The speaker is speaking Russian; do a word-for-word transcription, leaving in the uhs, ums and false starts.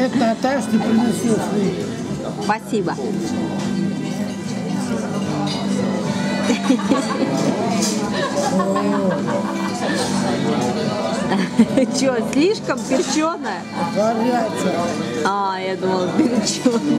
Это оставишь, ты принесешь. Спасибо. Че, слишком перченая? Горячая. А, я думала, перченая.